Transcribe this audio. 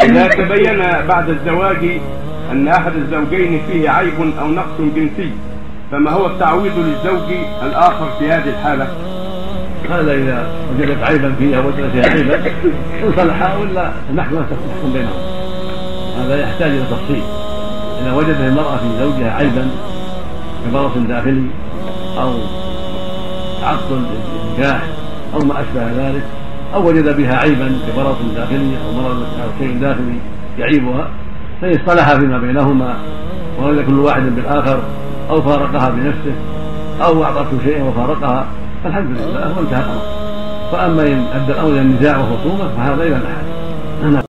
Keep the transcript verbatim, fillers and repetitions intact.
إذا تبين بعد الزواج أن أحد الزوجين فيه عيب أو نقص جنسي، فما هو التعويض للزوج الآخر في هذه الحالة؟ هذا إذا وجدت عيبا فيها وجدت فيها عيبا إن صلحا ولا المحكمة تحكم بينهم. هذا يحتاج إلى تفصيل. إذا وجدت المرأة في زوجها عيبا كبرص داخلي أو عقد النكاح أو ما أشبه ذلك، أو وجد بها عيبا كبرص داخلي أو مرض أو شيء داخلي يعيبها، فإن اصطلحا فيما بينهما ورد كل واحد بالآخر أو فارقها بنفسه أو أعطته شيئا وفارقها فالحمد لله وانتهى الأمر. فأما إن أدى الأمر إلى النزاع وخصومة فهذا إلى الأحد.